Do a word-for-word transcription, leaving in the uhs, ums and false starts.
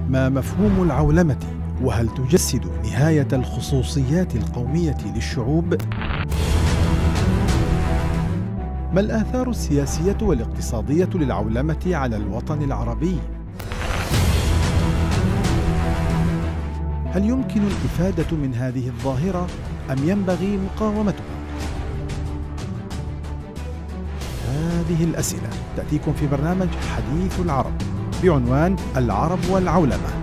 ما مفهوم العولمة؟ وهل تجسد نهاية الخصوصيات القومية للشعوب؟ ما الآثار السياسية والاقتصادية للعولمة على الوطن العربي؟ هل يمكن الإفادة من هذه الظاهرة أم ينبغي مقاومتها؟ هذه الأسئلة تأتيكم في برنامج حديث العرب بعنوان العرب والعولمة.